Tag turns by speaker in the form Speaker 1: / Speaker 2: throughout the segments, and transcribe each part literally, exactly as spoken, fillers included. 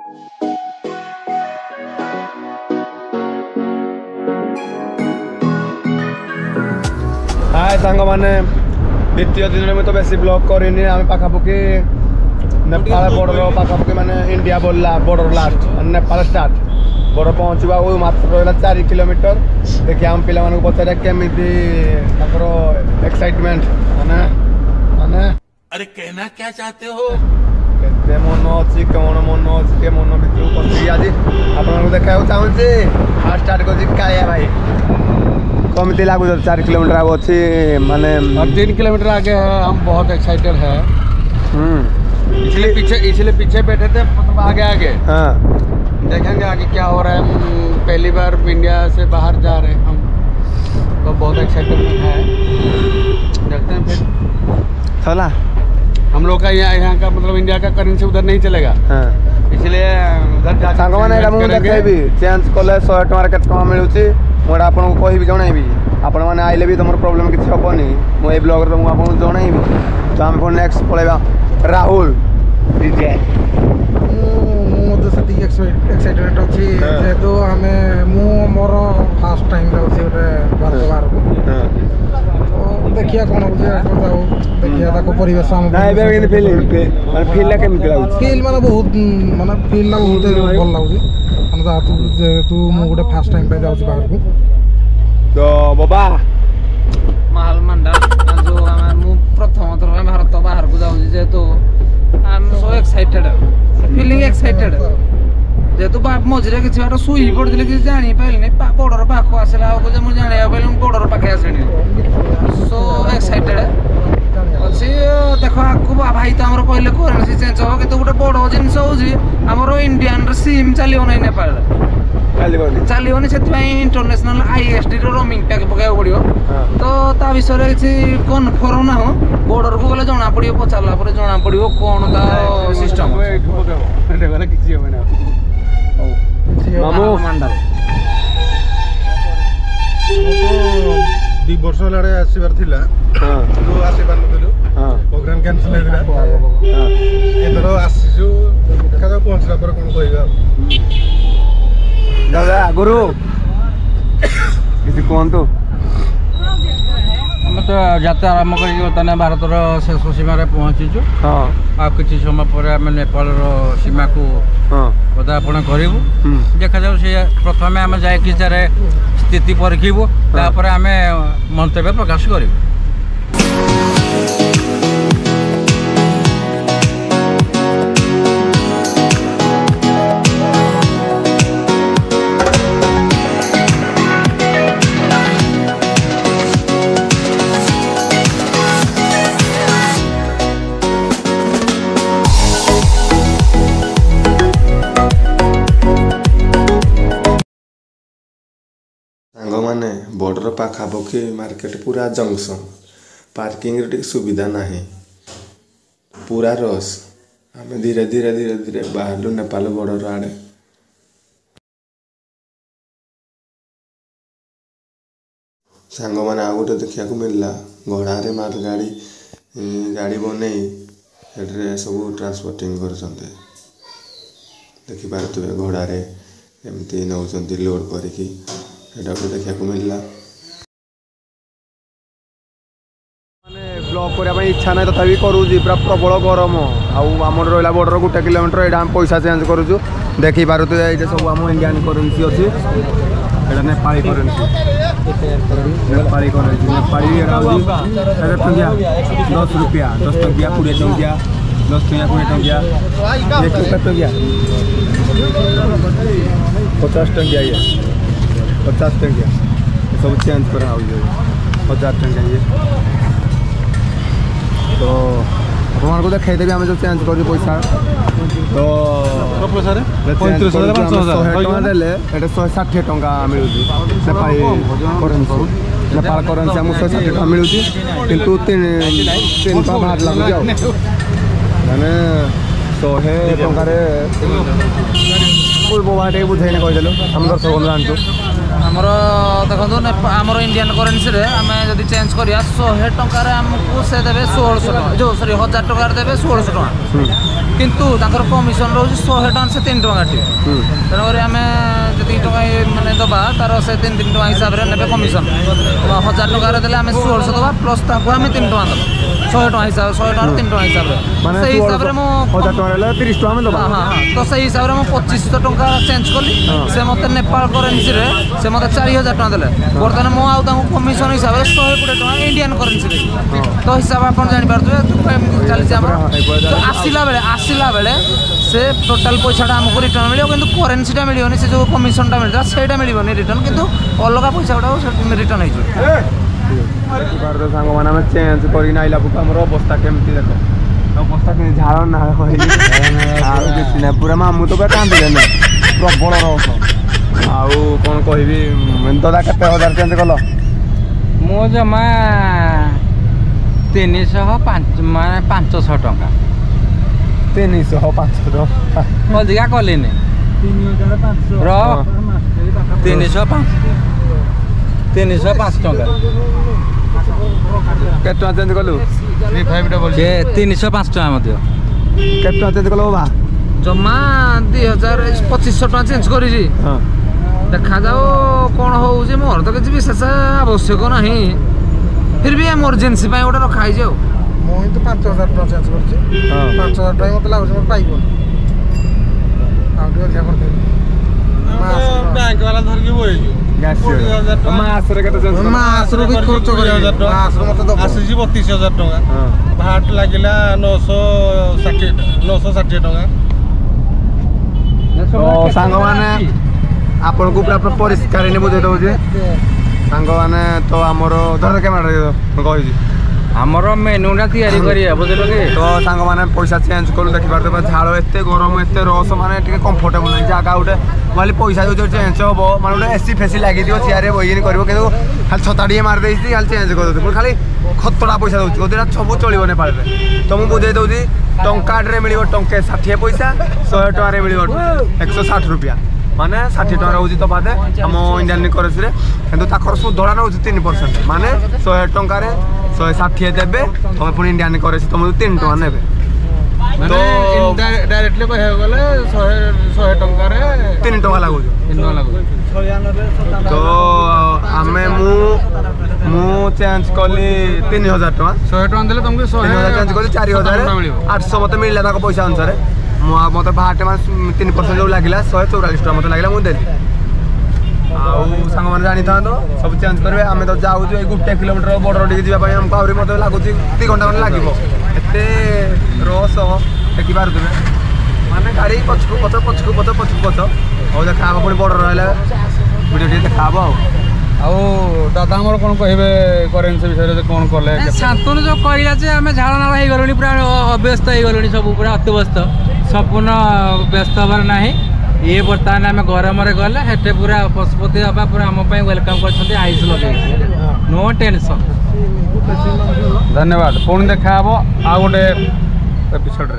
Speaker 1: हाय सांग मैंने द्वितीय दिन में तो बेस ब्लॉग करनी आम पाखापाखि नेपाल बॉर्डर पाखापाखि माने इंडिया बोलला border last Nepal start border पहुँचवा मात्र रहा चार किलोमीटर देखिए आम पिला पचारे केमी एक्साइटमेंट माने माने
Speaker 2: अरे कहना क्या चाहते हो
Speaker 1: के मन अच्छी कौन मन अच्छी के मन भितर पशि आज आप देखा चाहूँगी फास्ट स्टार्ट कर भाई कमी लगुच चार किलोमीटर आगे अच्छी माने
Speaker 3: और तीन किलोमीटर आगे है। हम बहुत एक्साइटेड है इसलिए पीछे इसलिए पीछे बैठे थे मतलब आगे आगे
Speaker 1: हाँ
Speaker 3: देखेंगे आगे क्या हो रहा है। पहली बार इंडिया से बाहर जा रहे हैं हम तो बहुत एक्साइटेड है। देखते हैं फिर
Speaker 1: चला
Speaker 3: हम लोग का यहाँ यहाँ का मतलब इंडिया का करेंसी उधर नहीं चलेगा
Speaker 1: हाँ
Speaker 3: इसलिए उधर
Speaker 1: सांग मैंने देखेबी चेंज कले शहे टकर के मिलूँ मुझे आपको कहि जनइबी आपण मैंने आइले भी तुम प्रोब्लेम किसी हेनी मुझे ब्लॉग तो मुझे जनइबी तो आम फिर नेक्स्ट पलैबा राहुल डीजे
Speaker 4: एक्साइटेड अच्छी जेहेतु आम मोर फास्ट टाइम जाऊँगी गोटे भारत बाहर को देखिए कौन हो देखिए परिवेश फिल माने बहुत माने फिल बहुत भल लगुच जेहेतु मुझे गोटे फास्ट टाइम पे जाऊँगी बाहर को
Speaker 1: तो बाबा
Speaker 5: माल मंडल जो आम प्रथम थर भारत बाहर को जाऊँगी जेहेतु I am so excited feeling excited जेहेतु मझे किसी बाट शुई पड़े कि जानी पारे बॉर्डर पाख आसला मुझे जाना पारे बॉर्डर पाखे आसनी सो एक्साइटेड अच्छी देख आगे भाई तो आम कहले करेन्सी चेंज हो कि गोटे बड़ जिनस होमर इंडियान सिम चलो ना नेपाल चलोनी से इंटरनेशनल आईएसडी रोमिंग पैक पकड़ पड़ो तो ता विषय किसी कन्फर्म ना हो बॉर्डर को गले जना पड़ो पचारा जना पड़ो कौन ता सिस्टम
Speaker 4: दी वर्ष हेल्ले आसबार थिला तो आसी पार नथिलु प्रोग्राम कैंसिल होइला एथरो आसीजु देखा जा पहुंचला पर कोन कहबा
Speaker 1: दादा गुरु किसी कौन तो
Speaker 3: हम तो यात्रा आरम्भ कर भारत शेष सीमार पहुँचीचु
Speaker 1: हाँ
Speaker 3: आ किसी समय पर आम नेपाल सीमा को
Speaker 1: हाँ
Speaker 3: पदार्पण करूँ देखा जाऊ से प्रथम आम जाए स्थिति परीखबू तापर आम मंतव्य प्रकाश करूँ।
Speaker 6: मैंने बॉर्डर पाखापाखि मार्केट पूरा जंक्शन पार्किंग रे सुविधा नहीं पूरा रस आम धीरे धीरे धीरे धीरे बाहर नेपाल बॉर्डर आड़े सांग मैंने आ गए देखा मिलला घोड़े माल गाड़ी गाड़ी बन सब ट्रांसपोर्टिंग कर देखिपे घोड़े एमती नौ लोड करके देखा मिलला
Speaker 1: ब्लॉग करने इच्छा ना तथापि करूँ पूरा प्रबल गरम आम रहा बॉर्डर गोटे किलोमीटर यहाँ आम पैसा चेंज करूँ देखिपार तो ये सब आम इंडियन करेन्सी अच्छी यहाँ नेपाली करेन्सी नेपाली करेन्सी नेपाली टंकिया दस रुपया दस टंकिया कोड़े टंकिया दस टंकिया कोड़े टंकिया टंकिया पचास टंकिया ये पचास टंकिया सब चेंज करा हजार टंकिया ये तो आपको देखेदेवी आम जो चेंज कर पैसा तो पैंतीस हजार देले शहे षाठी टंका मिलूँ नेपाली करेन्सी नेपाल करेन्सी आमको शहे षाठी टका मिलूँ कितु तीन तीन टका बाहर लगुच माने शहे टकर ଟିକେ ବୁଝେଇନି କହିଦେଲୁ ଆମ ଦର୍ଶକ ବନ୍ଧୁ ଜାଣିଛୁ
Speaker 5: ଆମର ଦେଖନ୍ତୁ ଆମର ଇଣ୍ଡିଆନ୍ କରେନ୍ସିରେ ଆମେ ଯଦି ଚେଞ୍ଜ କରିବା ଶହେ ଟଙ୍କାରେ ଆମକୁ ସେ ଦେବେ ଷୋହଳଶହ ଟଙ୍କା ଯେଉଁ ସରି ହଜାର ଟଙ୍କାରେ ଦେବେ ଷୋହଳଶହ ଟଙ୍କା କିନ୍ତୁ ତାଙ୍କର କମିଶନ ରହୁଛି ଶହେ ଟଙ୍କା ସେ ତିନି ଟଙ୍କା କାଟିବେ ତେଣୁକରି ଆମେ ଯେତିକି ଟଙ୍କା ମାନେ ଦେବା ତାର ସେ ତିନି ତିନି ଟଙ୍କା ହିସାବରେ ନେବେ କମିଶନ ହଜାର ଟଙ୍କାରେ ଦେଲେ ଆମେ ଷୋହଳଶହ ଦେବା ପ୍ଲସ୍ ତାକୁ ଆମେ ତିନି ଟଙ୍କା ଦେବା ଶହେ ଟଙ୍କା ହିସାବରେ ଶହେ ଟଙ୍କାର ତିନି ଟଙ୍କା ହିସାବରେ ସେଇ ହିସାବରେ ମୁଁ
Speaker 1: ହଜାର ଟଙ୍କା ହେଲେ ତିରିଶ ଟଙ୍କା ଆମେ ଦେବା
Speaker 5: ହଁ ହଁ ତ ସେଇ ହିସାବରେ ମୁଁ ପଚିଶଶହ ଟଙ୍କା ଚେଞ୍ଜ କଲି ସେ ମୋତେ ନେପାଳ କରେନ୍ସିରେ ସେ ମୋତେ ଚାରି ହଜାର ଟଙ୍କା ଦେଲେ ବର୍ତ୍ତମାନ ମୁଁ ଆଉ ତାଙ୍କୁ କମିଶନ ହିସାବରେ ଶହେ କୋଡ଼ିଏ ଟଙ୍କା ଇଣ୍ଡିଆନ୍ କରେନ୍ସିରେ ତ ହିସାବ ଆପଣ ଜାଣିପାରୁଥିବେ ଏମିତି ଚାଲିଛି ଆମର ଆସିଲା ବେଳେ ଆସିଲା ବେଳେ ସେ ଟୋଟାଲ୍ ପଇସାଟା ଆମକୁ ରିଟର୍ନ ମିଳିବ କିନ୍ତୁ କରେନ୍ସିଟା ମିଳିବନି ସେ ଯେଉଁ କମିଶନଟା ମିଳିଥିଲା ସେଇଟା ମିଳିବନି ରିଟର୍ନ କିନ୍ତୁ ଅଲଗା ପଇସା ଗୁଡ଼ାକ ରିଟର୍ନ ହେଇଯିବ
Speaker 1: ଦେଖିପାରୁଛ ସାଙ୍ଗମାନେ ଆମେ ଚେଞ୍ଜ କରିକି ଆଇଲା ବେଳକୁ ଆମର ଅବସ୍ଥା କେମିତି ଦେଖ ଅବସ୍ଥା କେମିତି ଝାଳ ନା କହିଲି ଆଉ କିଛି ନାହିଁ ପୁରା ମାମୁଁ ତ ପୁରା କାନ୍ଦିଲେ ନା ପ୍ରବଳ ରସ ଆଉ କ'ଣ କହିବି ଦାଦା କେତେ ହଜାର ଚେଞ୍ଜ କଲ
Speaker 3: ମୁଁ ଜମା ତିନିଶହ ପାଞ୍ଚ ମାନେ ପାଞ୍ଚଶହ ଟଙ୍କା
Speaker 1: ତିନିଶହ ପାଞ୍ଚଶହ ଟଙ୍କା
Speaker 3: ଅଧିକା କଲିନି ର ତିନିଶହ ପାଞ୍ଚ ତିନିଶହ ପାଞ୍ଚ ଟଙ୍କା
Speaker 1: କେତେ ଟଙ୍କା ଚେଞ୍ଜ କଲୁ
Speaker 3: ତିନିଶହ ପାଞ୍ଚ ଟଙ୍କା ମଧ୍ୟ
Speaker 1: କେତେ ଟଙ୍କା ଚେଞ୍ଜ କଲ ବାବା
Speaker 5: ଜମା ଦୁଇ ହଜାର ପଚିଶଶହ ଟଙ୍କା ଚେଞ୍ଜ କରିଛି
Speaker 1: ହଁ
Speaker 5: ଦେଖାଯାଉ କ'ଣ ହେଉଛି ମୋର ତ କିଛି ବିଶେଷ ଆବଶ୍ୟକ ନାହିଁ ଫିର୍ ବି ଏମର୍ଜେନ୍ସି ପାଇଁ ଗୋଟେ ରଖା ହେଇଛି ଆଉ
Speaker 4: ମୁଁ କିନ୍ତୁ ପାଞ୍ଚ ହଜାର ଟଙ୍କା ଚେଞ୍ଜ କରିଛି ପାଞ୍ଚ ହଜାର ଟଙ୍କା ମୋତେ ଲାଗୁଛି ମୋର ପାଇବନି ଆଉ ଟିକେ ଅଧିକା କରିଦେବି
Speaker 3: ବ୍ୟାଙ୍କ ବାଲା ଧରିକି ବଇଛୁ
Speaker 1: ମାସରେ କେତେ ଚେଞ୍ଜ କଲ
Speaker 4: ମାସରୁ ବି ଖର୍ଚ୍ଚ କରିବି ମାସରୁ ମୋତେ ଦେବ
Speaker 3: ଆସିଛି ବତିଶ ହଜାର ଟଙ୍କା ଭାଟ ଲାଗିଲା ନଅଶହ ଷାଠିଏ ନଅଶହ ଷାଠିଏ ଟଙ୍କା
Speaker 1: ତ ସାଙ୍ଗମାନେ ଆପଣଙ୍କୁ ପୁରା ପରିଷ୍କାର ବୁଝେଇ ଦେଉଛି ସାଙ୍ଗମାନେ ତ ଆମର ଧର କ୍ୟାମେରା କହିଛି
Speaker 3: ଆମର ମେନୁଟା ତିଆରି କରିବା ବୁଝିଲ କି
Speaker 1: ତ ସାଙ୍ଗମାନେ ପଇସା ଚେଞ୍ଜ କଲୁ ଦେଖିପାରୁଥିବେ ଝାଳ ଏତେ ଗରମ ଏତେ ରସ ମାନେ ଟିକେ କମ୍ଫର୍ଟେବୁଲ ନାହିଁ ଜାଗା ଗୋଟେ ଭାଲି ପଇସା ଯେଉଁ ଚେଞ୍ଜ ହବ ମାନେ ଗୋଟେ ଏସି ଫେସି ଲାଗିଥିବ ଚେୟାରରେ ବହିକିନି କରିବ କିନ୍ତୁ ଖାଲି ଛତା ଟିକେ ମାରିଦେଇଛି ଖାଲି ଚେଞ୍ଜ କରିଦେଉଛି ପୁଣି ଖାଲି ଖତଡ଼ା ପଇସା ଦେଉଛି କହୁଛି ସବୁ ଚଳିବ ନେପାଳରେ ତ ମୁଁ ବୁଝେଇ ଦେଉଛି ଟଙ୍କାଟେ ମିଳିବ ଟଙ୍କେ ଷାଠିଏ ପଇସା ଶହେ ଟଙ୍କାରେ ମିଳିବ ଏକଶହ ଷାଠ रुपया माने ଷାଠିଏ ଟଙ୍କା ରହୁଛି ତ ବାଦେ ଆମ ଇଣ୍ଡିଆନ୍ କରେନ୍ସିରେ କିନ୍ତୁ ତାଙ୍କର ସୁଧଟା ରହୁଛି ତିନି ପରସେଣ୍ଟ ମାନେ ଶହେ ଟଙ୍କାରେ ଶହେ ଷାଠିଏ ଦେବେ ତମେ ପୁଣି ଇଣ୍ଡିଆନ୍ କରେନ୍ସି ତମକୁ ତିନି ଟଙ୍କା ନେବେ
Speaker 3: ତ ଡାଇରେକ୍ଟଲି କହିବାକୁ ଗଲେ ଶହେ ଶହେ ଟଙ୍କାରେ
Speaker 1: ତିନି ଟଙ୍କା ଲାଗୁଛି
Speaker 3: ତିନି ଟଙ୍କା ଲାଗୁଛି
Speaker 1: ତ ଆମେ ମୁଁ ମୁଁ ଚେଞ୍ଜ କଲି ତିନି ହଜାର ଟଙ୍କା
Speaker 3: ଶହେ ଟଙ୍କା ଦେଲେ ତମକୁ
Speaker 1: ତିନି ହଜାର ଚେଞ୍ଜ କଲି ଚାରି ହଜାର ଆଠଶହ ମୋତେ ମିଳିଲା ତାଙ୍କ ପଇସା ଅନୁସାରେ ମୋତେ ଭାଟ ମାନେ ତିନି ପରସେଣ୍ଟ ଯେଉଁ ଲାଗିଲା ଶହେ ଚଉରାଳିଶ ଟଙ୍କା ମୋତେ ଲାଗିଲା ମୁଁ ଦେଲି ଆଉ ସାଙ୍ଗମାନେ ଜାଣିଥାନ୍ତୁ ସବୁ ଚେଞ୍ଜ କରିବେ ଆମେ ତ ଯାଉଛୁ ଏଇ ଗୋଟେ କିଲୋମିଟର ବର୍ଡର ଟିକେ ଯିବା ପାଇଁ ଆମକୁ ଆହୁରି ମୋତେ ଲାଗୁଛି ଦୁଇ ଘଣ୍ଟା ଖଣ୍ଡେ ଲାଗିବ ଏତେ ରସ ଦେଖିପାରୁଥିବେ ମାନେ ଗାଡ଼ି ପଛକୁ ପଛ ପଛକୁ ପଛ ପଛକୁ ପଛ ଆଉ ଦେଖା ହେବ ପୁଣି ବର୍ଡର ରହିଲେ ଭିଡ଼ିଓ ଟିକେ ଦେଖା ହେବ ଆଉ
Speaker 3: ଆଉ ଦାଦା ଆମର କ'ଣ କହିବେ କରେନ୍ସି ବିଷୟରେ କ'ଣ କଲେ ଶାନ୍ତନୁ ଯେଉଁ କହିଲା ଯେ ଆମେ ଝାଳ ନାଳ ହେଇଗଲୁଣି ପୁରା ଅବ୍ୟସ୍ତ ହେଇଗଲୁଣି ସବୁ ପୁରା ଅତିବ୍ୟସ୍ତ ସମ୍ପୂର୍ଣ୍ଣ ବ୍ୟସ୍ତ ହେବାର ନାହିଁ ଇଏ ବର୍ତ୍ତମାନ ଆମେ ଗରମରେ ଗଲେ ସେଠି ପୁରା ପଶୁପତି ବାବା ପୁରା ଆମ ପାଇଁ ୱେଲକମ୍ କରିଛନ୍ତି ଆଇସ୍ ଲଗେଇକି ନୋ ଟେନସନ୍
Speaker 1: ଧନ୍ୟବାଦ ପୁଣି ଦେଖା ହେବ ଆଉ ଗୋଟେ ଏପିସୋଡ଼ରେ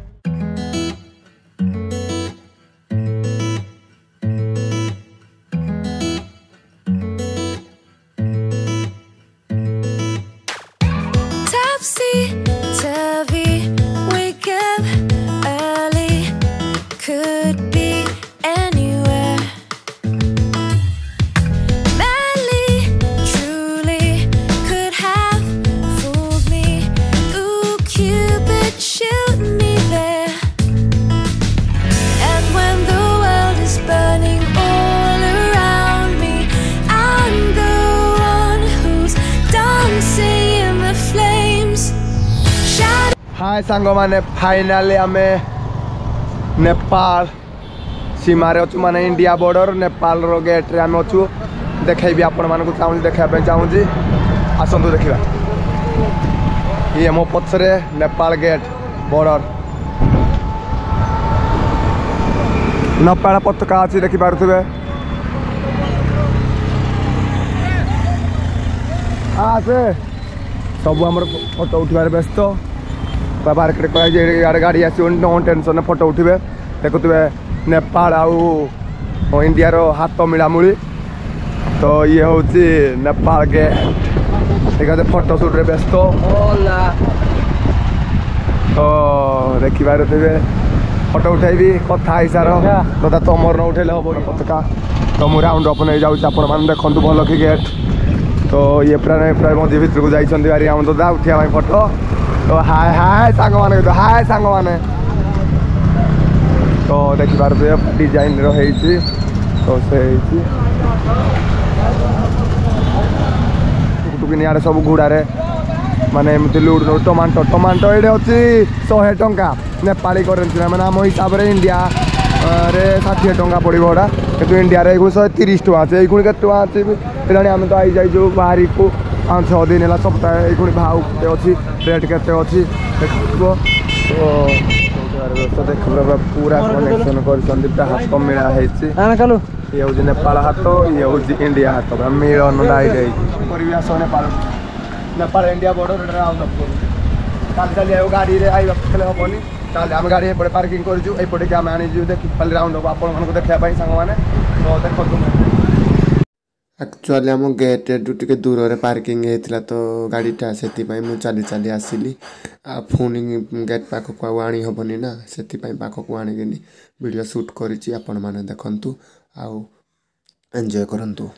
Speaker 1: हाय सांग माने फाइनाली आमे नेपाल सीमारे अच्छु माने इंडिया बॉर्डर नेपाल रो गेट रे आमे अच्छु देखेबी आपण मानकु चाहूँ देखा चाहूँ आसतु देखा ये मो पछरे नेपाल गेट बॉर्डर नेपाल पताका अच्छी देखी पारुथिबे आसे सब आम फोटो उठार व्यस्त मार्केट कह गाड़ी आस नो टेंशन फोटो उठे देखुए नेपाल आउ इंडिया रो हाथ मिलामुली तो ये हूँ नेपाल गेट ठीक है फोटो शूट रे व्यस्त तो देखिबार थे फोटो उठेबी कथा ही सार दादा तुमर न उठेले हम पताका तो मुझे राउंड अप नहीं जाऊँ आपण मैंने देखु भल कि गेट तो ये प्राय प्राय मझी भितर को जाइए बारी आम दादा उठा फोटो तो हाय हाय सांग मैंने तो हाय सांग मैंने तो देखिए डिजाइन रही तो से टुकटुकिनिया सब घोड़े माने एमती लुट लुट टमाटो टमाटो ये अच्छी शहे टंका नेपाली करेन्सी ना मैंने आम हिसाब से इंडिया रे षाठी टंका पड़ो एटा कि इंडिया रे शहे तीस टका अच्छे ये के टका अच्छे आम तो आई जाइए बाहरी को पाँच छः दिन है सप्ताह ये भाव के अच्छी रेट के अच्छी देखो तो देख पूरा कनेक्शन कर हाथ मिला है ये हूँ नेपाल हाथ ये हूँ इंडिया हाथ मिलन आस नेपाल नेपाल इंडिया बॉर्डर चल चल आयो गाड़ी रे आइबा खेले हेनी चल आम गाड़ी एपटे पार्किंग करपटे आम आनी देखी खाली राउंड हम आपण देखा सांग मैंने तो देखो
Speaker 6: एक्चुअली आम गेट टे दूर रे पार्किंग होता तो गाड़ीटा से चली चली आसिली पुणी गेट पाखक आनी हेनी ना से पाखक आणिकी वीडियो शूट करी आपण मैंने देखु आउ एंजॉय करंतु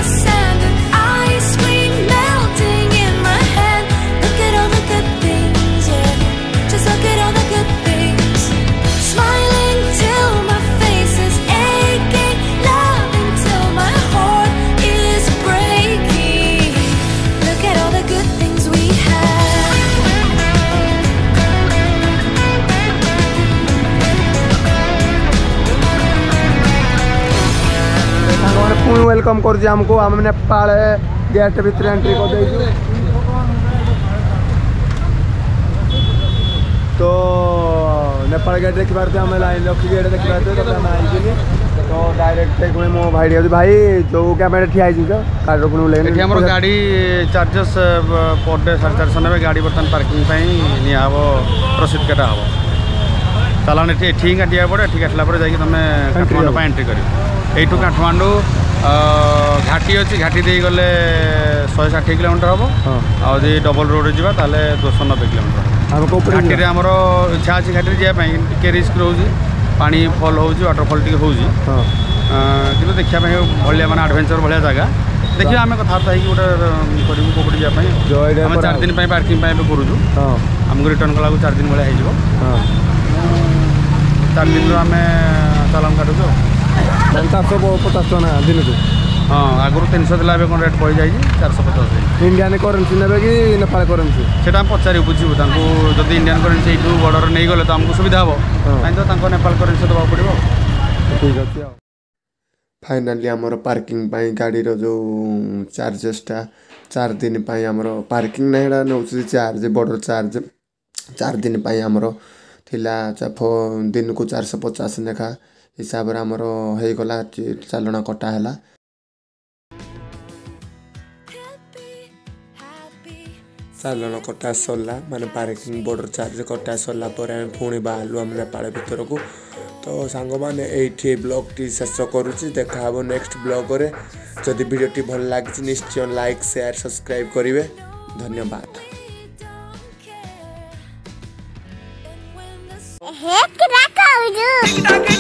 Speaker 1: पुणी वेलकम कर आमको आम नेपाल गेट भीतर एंट्री कर दे तो नेपाल गेट देखी पारे आम लाइन रखी गेट देखी पारे तो डायरेक्ट मो भाई भाई जो क्या ठिया
Speaker 3: गाड़ी गाड़ी चार्जेस पर डे साढ़े चार सौ ने गाड़ी बर्तमान पार्किंग निया प्रसिद्ध केटा हम चलान ठीक ठिया पड़े ठीक आसला जाकि तुम काठमांडू एंट्री कर यू काठमांडू घाटी अच्छी घाटी दे गले शहे षाठी किलोमीटर हम आदि डबल रोड जा दो सौ नब्बे किलोमीटर घाटी आमर इच्छा अच्छी घाटी जावाई टे रिस्क रोज पा फल हो वाटरफल टी हो कि देखा भाया मैंने आडभेचर भाया जगह देखिए आम कथबार्ता गोटे करूँ कौटे जावाई चार दिन पार्किंग करूँ आमको रिटर्न कला चार दिन भाया हो चार दिन आम चालान काटुचु
Speaker 1: चार सौ पचास टका दिन को
Speaker 3: हाँ आगुरी तीन सौ दिला कौन रेट बढ़ी जाए चार सौ पचास
Speaker 1: इंडियन करेन्सी ने कि नेपाल करेन्सी
Speaker 3: से पचार बुझू जब इंडियन करेन्सी यू बॉर्डर नहीं गले तो आमको सुविधा हम तो नेपाल करेन्सी देवा पड़ो
Speaker 1: ठीक अच्छे
Speaker 6: फाइनाली आमर पार्किंग गाड़ी जो चार्जेसटा चार दिन आमर पार्किंग ना नौ चार्ज बॉर्डर चार्ज चार दिन आमर थिला दिन को चार सौ पचास लेखा हिसाब से आमर होगला चालाण कटा है चालाण कटा सरला माने पार्किंग बॉर्डर चार्ज कटा सरला पुणी बाहर आम नेपाल भीतर को तो सांग मैंने ये ब्लॉग टी शेष करुच्ची देखा नेक्स्ट ब्लॉग रे जदि वीडियो भल लगी निश्चय लाइक शेयर सब्सक्राइब करेंगे धन्यवाद।
Speaker 7: हे कितना खाऊ